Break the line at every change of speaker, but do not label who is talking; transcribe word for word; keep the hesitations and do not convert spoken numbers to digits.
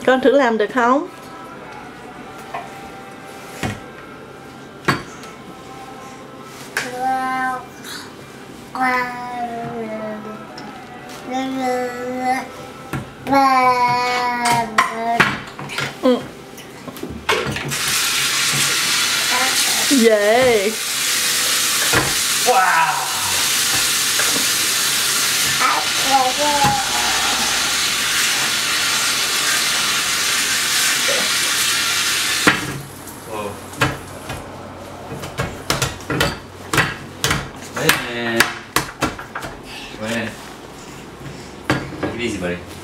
Con thử làm được không? Ừ. Dễ.
Wow. Whoa. Wait, man. Wait. Take it easy, buddy.